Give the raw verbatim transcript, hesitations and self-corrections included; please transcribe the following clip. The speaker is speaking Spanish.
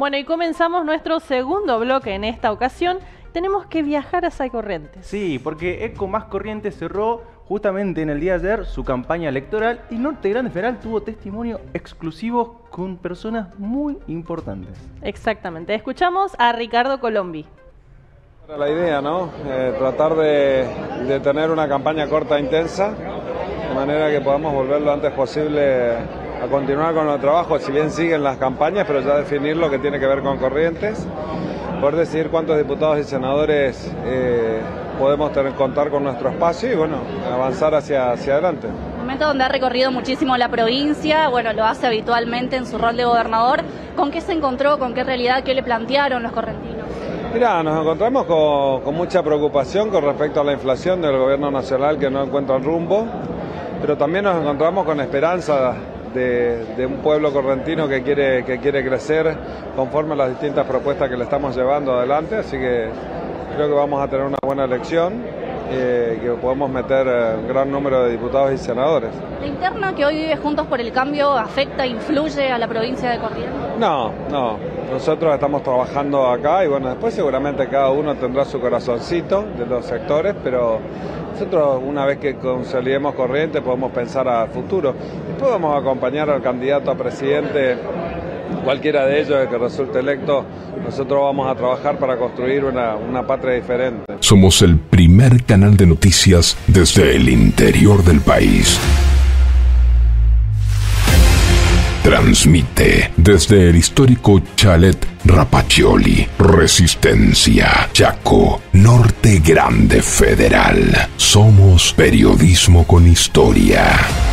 Bueno, y comenzamos nuestro segundo bloque en esta ocasión. Tenemos que viajar hacia Corrientes. Sí, porque Eco Más Corrientes cerró justamente en el día de ayer su campaña electoral y Norte Grande Federal tuvo testimonio exclusivos con personas muy importantes. Exactamente. Escuchamos a Ricardo Colombi. Era la idea, ¿no? Eh, tratar de, de tener una campaña corta e intensa, de manera que podamos volver lo antes posible a continuar con el trabajo, si bien siguen las campañas, pero ya definir lo que tiene que ver con Corrientes, poder decidir cuántos diputados y senadores eh, podemos tener, contar con nuestro espacio y bueno, avanzar hacia, hacia adelante. Un momento donde ha recorrido muchísimo la provincia, bueno, lo hace habitualmente en su rol de gobernador. ¿Con qué se encontró? ¿Con qué realidad? ¿Qué le plantearon los correntinos? Mira, nos encontramos con, con mucha preocupación con respecto a la inflación del gobierno nacional que no encuentra el rumbo, pero también nos encontramos con esperanza de, de un pueblo correntino que quiere, que quiere crecer conforme a las distintas propuestas que le estamos llevando adelante, así que creo que vamos a tener una buena elección, eh, que podemos meter un gran número de diputados y senadores. ¿La interna que hoy vive Juntos por el Cambio afecta, influye a la provincia de Corrientes? No, no. Nosotros estamos trabajando acá y bueno, después seguramente cada uno tendrá su corazoncito de los sectores, pero nosotros una vez que consolidemos Corrientes podemos pensar al futuro. Después vamos a acompañar al candidato a presidente, cualquiera de ellos que resulte electo. Nosotros vamos a trabajar para construir una, una patria diferente. Somos el primer canal de noticias desde el interior del país. Transmite desde el histórico Chalet Rapaccioli, Resistencia, Chaco, Norte Grande Federal. Somos periodismo con historia.